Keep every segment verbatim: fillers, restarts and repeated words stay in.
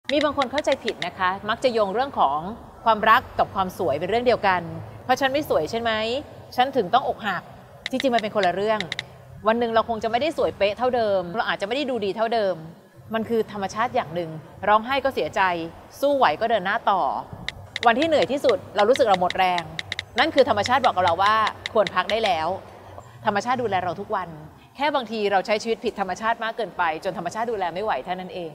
มีบางคนเข้าใจผิดนะคะมักจะโยงเรื่องของความรักกับความสวยเป็นเรื่องเดียวกันเพราะฉันไม่สวยใช่ไหมฉันถึงต้องอกหักจริงๆมันเป็นคนละเรื่องวันหนึ่งเราคงจะไม่ได้สวยเป๊ะเท่าเดิมเราอาจจะไม่ได้ดูดีเท่าเดิมมันคือธรรมชาติอย่างหนึ่งร้องไห้ก็เสียใจสู้ไหวก็เดินหน้าต่อวันที่เหนื่อยที่สุดเรารู้สึกเราหมดแรงนั่นคือธรรมชาติบอกกับเราว่าควรพักได้แล้วธรรมชาติดูแลเราทุกวันแค่บางทีเราใช้ชีวิตผิดธรรมชาติมากเกินไปจนธรรมชาติดูแลไม่ไหวเท่านั้นเอง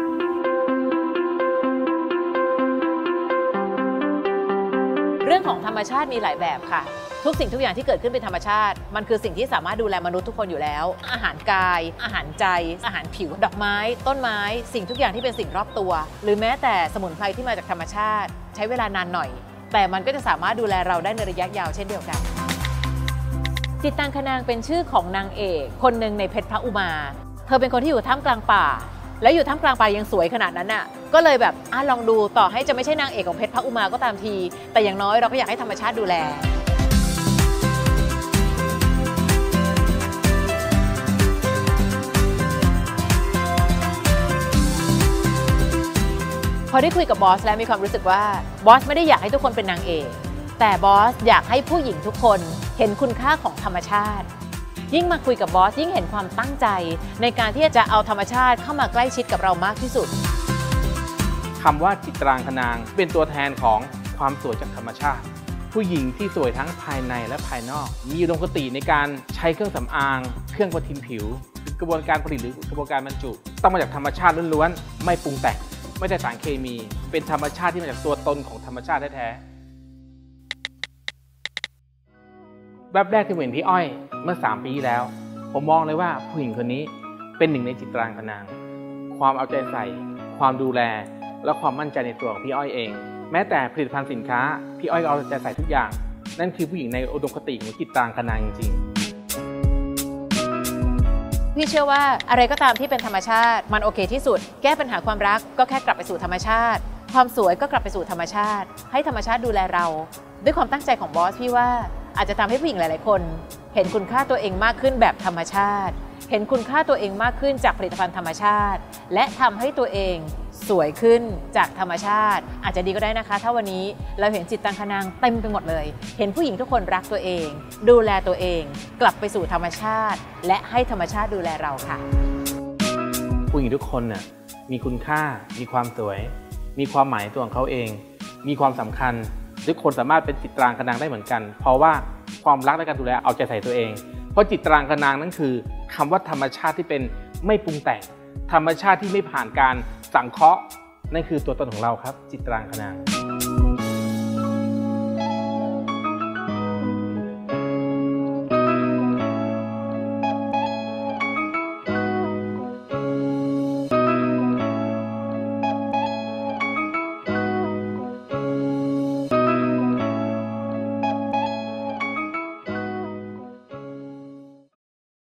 เรื่องของธรรมชาติมีหลายแบบค่ะทุกสิ่งทุกอย่างที่เกิดขึ้นเป็นธรรมชาติมันคือสิ่งที่สามารถดูแลมนุษย์ทุกคนอยู่แล้วอาหารกายอาหารใจอาหารผิวดอกไม้ต้นไม้สิ่งทุกอย่างที่เป็นสิ่งรอบตัวหรือแม้แต่สมุนไพรที่มาจากธรรมชาติใช้เวลานานหน่อยแต่มันก็จะสามารถดูแลเราได้ในระยะยาวเช่นเดียวกันจิตตังคนางเป็นชื่อของนางเอกคนหนึ่งในเพชรพระอุมาเธอเป็นคนที่อยู่ท่ามกลางป่าแล้วอยู่ท่ามกลางป่ายังสวยขนาดนั้นน่ะก็เลยแบบอ่ะลองดูต่อให้จะไม่ใช่นางเอกของเพชรพระอุมาก็ตามทีแต่อย่างน้อยเราก็อยากให้ธรรมชาติดูแลพอได้คุยกับบอสแล้วมีความรู้สึกว่าบอสไม่ได้อยากให้ทุกคนเป็นนางเอกแต่บอสอยากให้ผู้หญิงทุกคนเห็นคุณค่าของธรรมชาติยิ่งมาคุยกับบอสยิ่งเห็นความตั้งใจในการที่จะเอาธรรมชาติเข้ามาใกล้ชิดกับเรามากที่สุดคำว่าจิตรางคนางเป็นตัวแทนของความสวยจากธรรมชาติผู้หญิงที่สวยทั้งภายในและภายนอกมีอุดมคติในการใช้เครื่องสำอางเครื่องประทินผิวกระบวนการผลิตหรือกระบวนการบรรจุต้องมาจากธรรมชาติล้วนๆไม่ปรุงแต่งไม่ได้สารเคมีเป็นธรรมชาติที่มาจากตัวตนของธรรมชาติแท้ๆแวบแรกที่เห็นพี่อ้อยเมื่อสามปีที่แล้วผมมองเลยว่าผู้หญิงคนนี้เป็นหนึ่งในจิตรางคนางความเอาใจใส่ความดูแลและความมั่นใจในตัวของพี่อ้อยเองแม้แต่ผลิตภัณฑ์สินค้าพี่อ้อยก็เอาใจใส่ทุกอย่างนั่นคือผู้หญิงในอุดมคติของจิตรางคนางจริงพี่เชื่อว่าอะไรก็ตามที่เป็นธรรมชาติมันโอเคที่สุดแก้ปัญหาความรักก็แค่กลับไปสู่ธรรมชาติความสวยก็กลับไปสู่ธรรมชาติให้ธรรมชาติดูแลเราด้วยความตั้งใจของบอสพี่ว่าอาจจะทำให้ผู้หญิงหลายๆคนเห็นคุณค่าตัวเองมากขึ้นแบบธรรมชาติเห็นคุณค่าตัวเองมากขึ้นจากผลิตภัณฑ์ธรรมชาติและทำให้ตัวเองสวยขึ้นจากธรรมชาติอาจจะดีก็ได้นะคะถ้าวันนี้เราเห็นจิตตังคนางเต็มไปหมดเลยเห็นผู้หญิงทุกคนรักตัวเองดูแลตัวเองกลับไปสู่ธรรมชาติและให้ธรรมชาติดูแลเราค่ะผู้หญิงทุกคนน่ะมีคุณค่ามีความสวยมีความหมายตัวของเขาเองมีความสำคัญทุกคนสามารถเป็นจิตรางคนางได้เหมือนกันเพราะว่าความรักและการดูแลเอาใจใส่ตัวเองเพราะจิตรางคนางนั่นคือคำว่าธรรมชาติที่เป็นไม่ปรุงแต่งธรรมชาติที่ไม่ผ่านการสังเคราะห์นั่นคือตัวตนของเราครับจิตรางคนาง